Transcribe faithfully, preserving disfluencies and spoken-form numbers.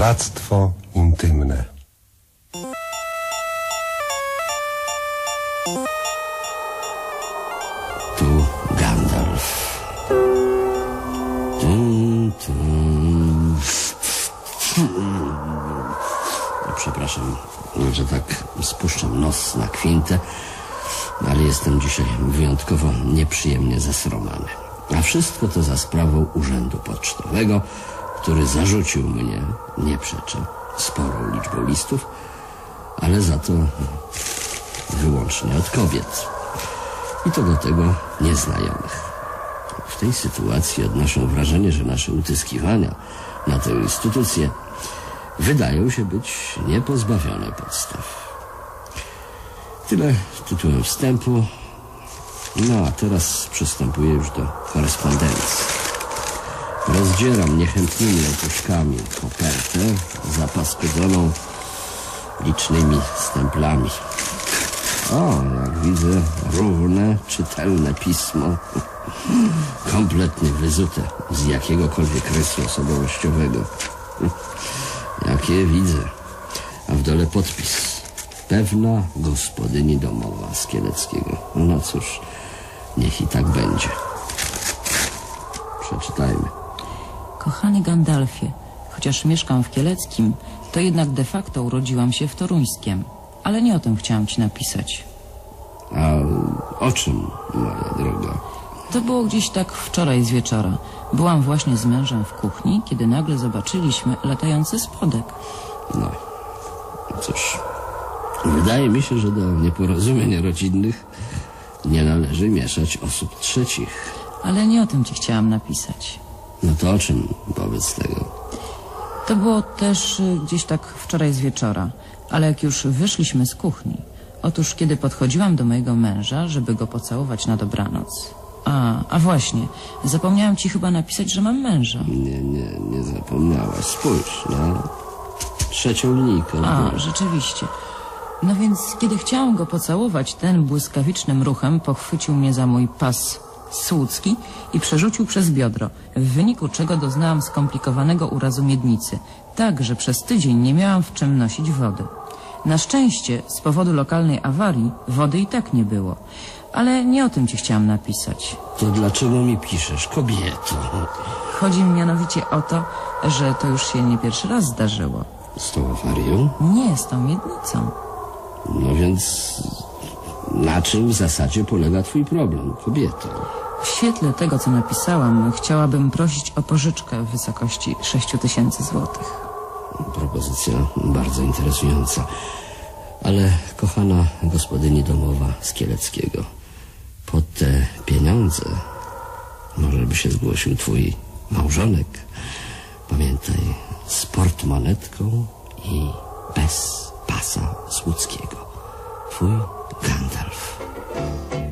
Bogactwo intymne. Tu Gandalf. Tum, tum. Przepraszam, że tak spuszczam nos na kwintę, ale jestem dzisiaj wyjątkowo nieprzyjemnie zesromany. A wszystko to za sprawą urzędu pocztowego, który zarzucił mnie, nie przeczę, sporą liczbą listów, ale za to wyłącznie od kobiet. I to do tego nieznajomych. W tej sytuacji odnoszę wrażenie, że nasze utyskiwania na tę instytucję wydają się być niepozbawione podstaw. Tyle tytułem wstępu. No a teraz przystępuję już do korespondencji. Rozdzieram niechętnymi opuszkami kopertę zapaskudzoną licznymi stemplami. O, jak widzę, równe, czytelne pismo. Kompletnie wyzute z jakiegokolwiek rysu osobowościowego. Jakie widzę. A w dole podpis. Pewna gospodyni domowa z Kieleckiego. No cóż, niech i tak będzie. Przeczytajmy. Kochany Gandalfie, chociaż mieszkam w Kieleckim, to jednak de facto urodziłam się w Toruńskiem. Ale nie o tym chciałam ci napisać. A o czym, moja droga? To było gdzieś tak wczoraj z wieczora. Byłam właśnie z mężem w kuchni, kiedy nagle zobaczyliśmy latający spodek. No, cóż, wydaje mi się, że do nieporozumień rodzinnych nie należy mieszać osób trzecich. Ale nie o tym ci chciałam napisać. No to o czym wobec tego? To było też y, gdzieś tak wczoraj z wieczora, ale jak już wyszliśmy z kuchni. Otóż kiedy podchodziłam do mojego męża, żeby go pocałować na dobranoc. A, a właśnie, zapomniałam ci chyba napisać, że mam męża. Nie, nie, nie zapomniałaś. Spójrz na trzecią linijkę. A, rzeczywiście. No więc kiedy chciałam go pocałować, ten błyskawicznym ruchem pochwycił mnie za mój pas słucki i przerzucił przez biodro, w wyniku czego doznałam skomplikowanego urazu miednicy, tak, że przez tydzień nie miałam w czym nosić wody. Na szczęście, z powodu lokalnej awarii, wody i tak nie było. Ale nie o tym ci chciałam napisać. To dlaczego mi piszesz, kobieto? Chodzi mi mianowicie o to, że to już się nie pierwszy raz zdarzyło. Z tą awarią? Nie, z tą miednicą. No więc na czym w zasadzie polega twój problem, kobieto? W świetle tego, co napisałam, chciałabym prosić o pożyczkę w wysokości sześciu tysięcy złotych. Propozycja bardzo interesująca. Ale kochana gospodyni domowa z Kieleckiego, po te pieniądze może by się zgłosił twój małżonek. Pamiętaj, z portmonetką i bez pasa słuckiego. Twój Gandalf.